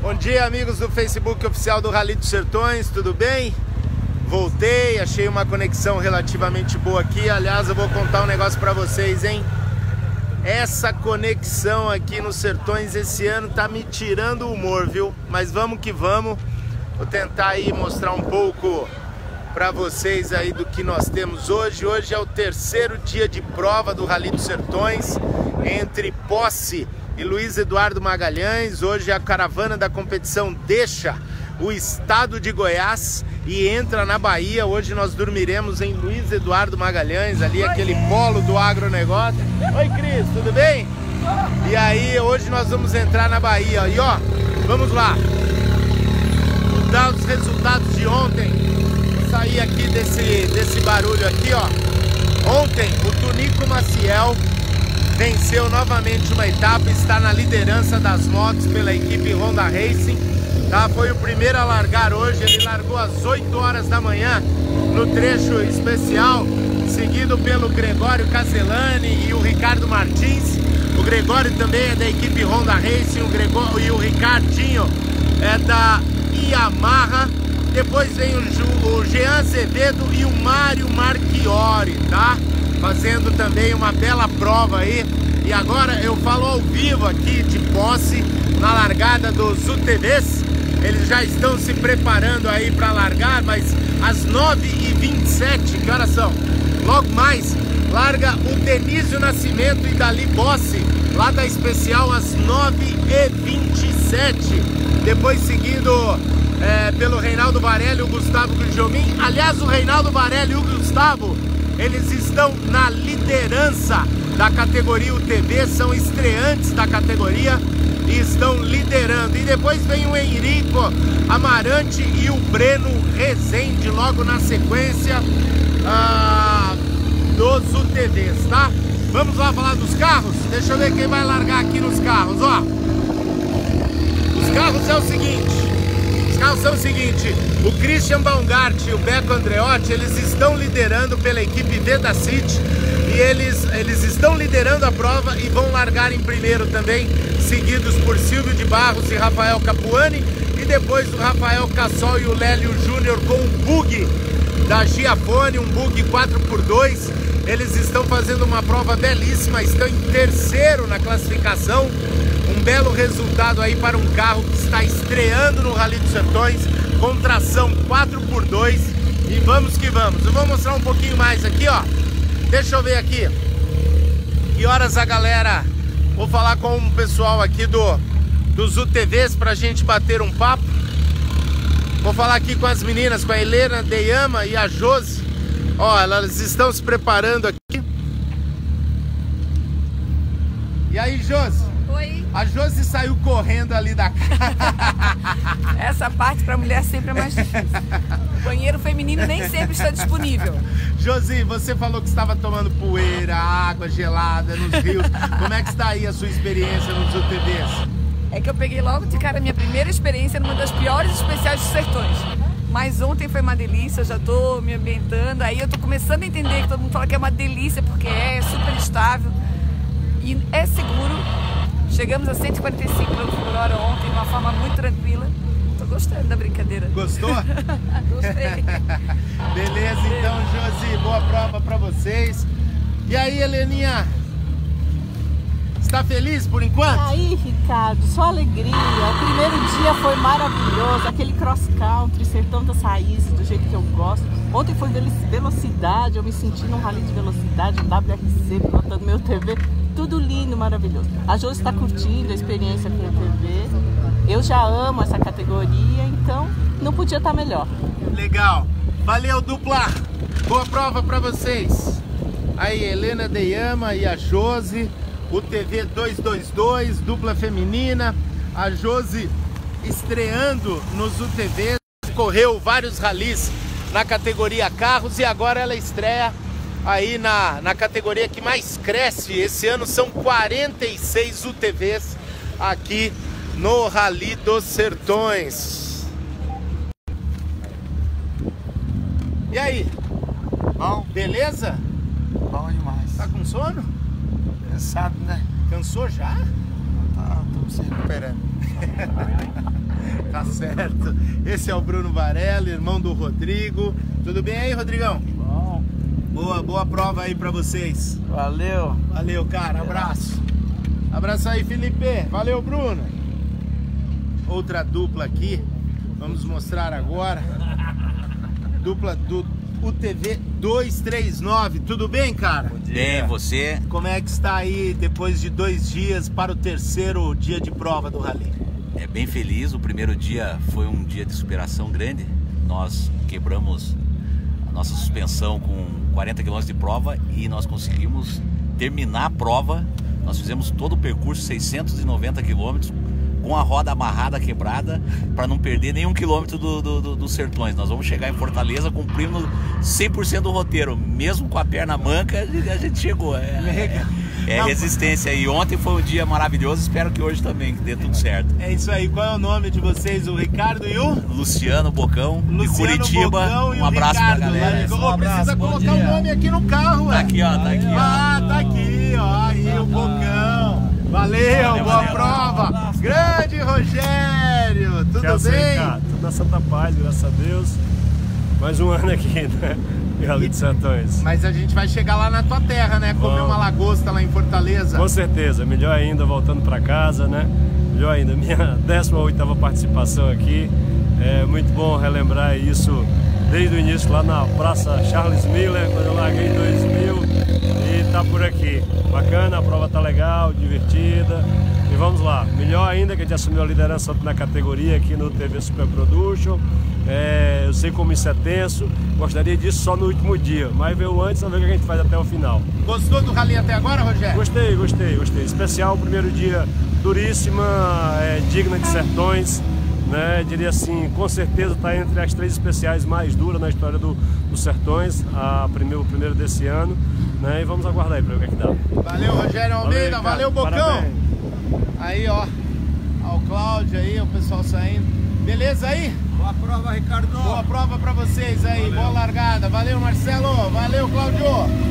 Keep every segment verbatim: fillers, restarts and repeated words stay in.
Bom dia, amigos do Facebook oficial do Rally dos Sertões, tudo bem? Voltei, achei uma conexão relativamente boa aqui. Aliás, eu vou contar um negócio pra vocês, hein? Essa conexão aqui nos Sertões esse ano tá me tirando o humor, viu? Mas vamos que vamos. Vou tentar aí mostrar um pouco pra vocês aí do que nós temos hoje. Hoje é o terceiro dia de prova do Rally dos Sertões, entre Posse e Luiz Eduardo Magalhães. Hoje a caravana da competição deixa o estado de Goiás e entra na Bahia. Hoje nós dormiremos em Luiz Eduardo Magalhães, ali aquele polo do agronegócio. Oi, Cris, tudo bem? E aí, hoje nós vamos entrar na Bahia. E ó, vamos lá. Vou dar os resultados de ontem. Vou sair aqui desse, desse barulho aqui, ó. Ontem, o Tunico Maciel venceu novamente uma etapa, está na liderança das motos pela equipe Honda Racing, tá? Foi o primeiro a largar hoje, ele largou às oito horas da manhã no trecho especial, seguido pelo Gregório Caselani e o Ricardo Martins. O Gregório também é da equipe Honda Racing, o Gregório e o Ricardinho é da Yamaha. Depois vem o, Ju, o Jean Azevedo e o Mário Marchiori, tá? Fazendo também uma bela prova aí. E agora eu falo ao vivo aqui de Posse, na largada dos U T Vs. Eles já estão se preparando aí para largar, mas às nove e vinte e sete, que horas são? Logo mais, larga o Denísio Nascimento e Dali Bossi, lá da especial às nove e vinte e sete. Depois seguido é, pelo Reinaldo Varelli e o Gustavo Gujomin. Aliás, o Reinaldo Varelli e o Gustavo, eles estão na liderança da categoria U T V, são estreantes da categoria e estão liderando. E depois vem o Henrico Amarante e o Breno Rezende logo na sequência ah, dos U T Vs, tá? Vamos lá falar dos carros? Deixa eu ver quem vai largar aqui nos carros, ó. Os carros é o seguinte. Os carros são o seguinte, o Christian Baumgart e o Beco Andreotti, eles estão liderando pela equipe Veda City e eles, eles estão liderando a prova e vão largar em primeiro também, seguidos por Silvio de Barros e Rafael Capuani, e depois o Rafael Cassol e o Lélio Júnior com um bug da Giafone, um bug quatro por dois. Eles estão fazendo uma prova belíssima, estão em terceiro na classificação. Um belo resultado aí para um carro que está estreando no Rally dos Sertões, com tração quatro por dois. E vamos que vamos. Eu vou mostrar um pouquinho mais aqui, ó. Deixa eu ver aqui que horas a galera... Vou falar com o pessoal aqui do, dos U T Vs pra gente bater um papo. Vou falar aqui com as meninas, com a Helena Deyama e a Josi. Ó, elas estão se preparando aqui. E aí, Josi? Oi. A Josi saiu correndo ali da casa. Essa parte para mulher sempre é mais difícil. O banheiro feminino nem sempre está disponível. Josi, você falou que estava tomando poeira, água gelada nos rios. Como é que está aí a sua experiência nos U T Vs? É que eu peguei logo de cara a minha primeira experiência numa das piores especiais dos Sertões. Mas ontem foi uma delícia, eu já tô me ambientando. Aí eu tô começando a entender que todo mundo fala que é uma delícia, porque é, é super estável e é seguro. Chegamos a cento e quarenta e cinco quilômetros por hora ontem, de uma forma muito tranquila. Tô gostando da brincadeira. Gostou? Gostei. Beleza, então, Josi, boa prova pra vocês. E aí, Heleninha? Está feliz por enquanto? Aí, Ricardo, só alegria. O primeiro dia foi maravilhoso, aquele cross country, Sertão das Raízes, do jeito que eu gosto. Ontem foi velocidade, eu me senti num rally de velocidade, um W R C, pilotando meu T V. Tudo lindo, maravilhoso. A Josi está curtindo a experiência com o T V. Eu já amo essa categoria, então não podia estar melhor. Legal. Valeu, dupla. Boa prova para vocês. Aí, Helena Deyama e a Josi. U T V duzentos e vinte e dois, dupla feminina. A Josi estreando nos U T Vs. Correu vários ralis na categoria carros e agora ela estreia aí na, na categoria que mais cresce. Esse ano são quarenta e seis U T Vs aqui no Rally dos Sertões. E aí? Bom? Beleza? Bom demais. Tá com sono? Cansado, né? Cansou já? Tá, estamos se recuperando. Tá certo. Esse é o Bruno Varela, irmão do Rodrigo. Tudo bem aí, Rodrigão? Bom. Boa, boa prova aí pra vocês. Valeu. Valeu, cara. Abraço. Abraço aí, Felipe. Valeu, Bruno. Outra dupla aqui. Vamos mostrar agora. Dupla do U T V duzentos e trinta e nove. Tudo bem, cara? Bem, você? Como é que está aí depois de dois dias para o terceiro dia de prova do Rally? É bem feliz. O primeiro dia foi um dia de superação grande. Nós quebramos a nossa suspensão com quarenta quilômetros de prova e nós conseguimos terminar a prova. Nós fizemos todo o percurso, seiscentos e noventa quilômetros, com a roda amarrada, quebrada, para não perder nenhum quilômetro do, do, do, dos Sertões. Nós vamos chegar em Fortaleza cumprindo cem por cento do roteiro, mesmo com a perna manca, a gente chegou. É, é, é resistência. E ontem foi um dia maravilhoso, espero que hoje também, que dê tudo certo. É isso aí. Qual é o nome de vocês? O Ricardo e o? Luciano Bocão, Luciano de Curitiba. Bocão e um abraço Ricardo, pra galera. Né? Um abraço, precisa colocar o nome aqui no carro, Tá ué. aqui, ó, tá aqui, ó. Ah, tá aqui, ó. Aí o Bocão. Valeu, Valeu, boa valeu. prova. Grande Rogério, tudo Quer bem? Ricardo? Tudo na Santa Paz, graças a Deus. Mais um ano aqui, né? Em Rally dos Sertões. Mas a gente vai chegar lá na tua terra, né? Comer Bom. uma lagosta lá em Fortaleza. Com certeza, melhor ainda voltando para casa, né? Melhor ainda, minha décima oitava participação aqui. É muito bom relembrar isso desde o início lá na Praça Charles Miller, quando eu larguei em dois mil, e tá por aqui. Bacana, a prova tá legal, divertida. E vamos lá, melhor ainda que a gente assumiu a liderança na categoria aqui no T V Super Production. É, eu sei como isso é tenso, gostaria disso só no último dia, mas veio antes, vamos ver o que a gente faz até o final. Gostou do rally até agora, Rogério? Gostei, gostei, gostei. Especial, primeiro dia duríssima, é, digna de Sertões, né? Diria assim, com certeza está entre as três especiais mais duras na história do, dos Sertões, a primeiro, o primeiro desse ano, né? E vamos aguardar aí para ver o que é que dá. Valeu, Rogério Almeida, valeu, valeu Bocão. Parabéns. Aí, ó, ó, o Cláudio aí, o pessoal saindo. Beleza aí? Boa prova, Ricardo. Boa prova pra vocês aí, valeu. Boa largada. Valeu, Marcelo. Valeu, Cláudio.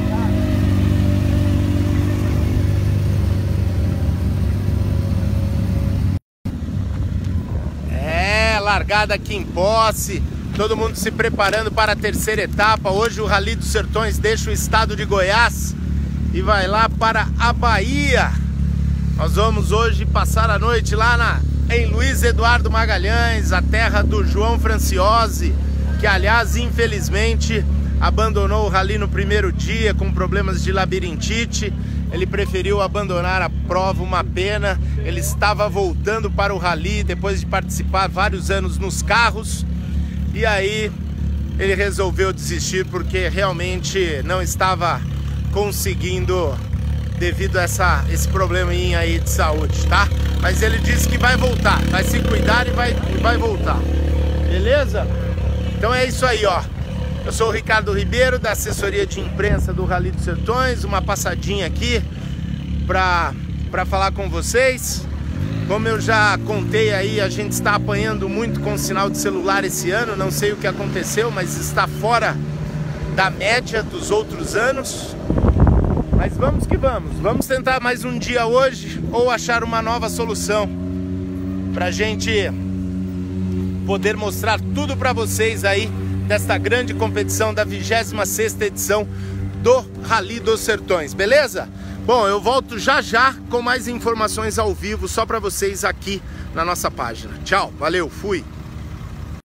É, largada aqui em Posse. Todo mundo se preparando para a terceira etapa. Hoje o Rally dos Sertões deixa o estado de Goiás e vai lá para a Bahia. Nós vamos hoje passar a noite lá na, em Luiz Eduardo Magalhães, a terra do João Franciose, que aliás, infelizmente, abandonou o rally no primeiro dia com problemas de labirintite. Ele preferiu abandonar a prova, uma pena. Ele estava voltando para o rally depois de participar vários anos nos carros. E aí ele resolveu desistir porque realmente não estava conseguindo, devido a essa, esse probleminha aí de saúde, tá? Mas ele disse que vai voltar, vai se cuidar e vai, vai voltar. Beleza? Então é isso aí, ó. Eu sou o Ricardo Ribeiro, da assessoria de imprensa do Rally dos Sertões. Uma passadinha aqui pra, pra falar com vocês. Como eu já contei aí, a gente está apanhando muito com sinal de celular esse ano. Não sei o que aconteceu, mas está fora da média dos outros anos. Mas vamos que vamos, vamos tentar mais um dia hoje ou achar uma nova solução pra gente poder mostrar tudo pra vocês aí desta grande competição da vigésima sexta edição do Rally dos Sertões, beleza? Bom, eu volto já já com mais informações ao vivo só pra vocês aqui na nossa página. Tchau, valeu, fui!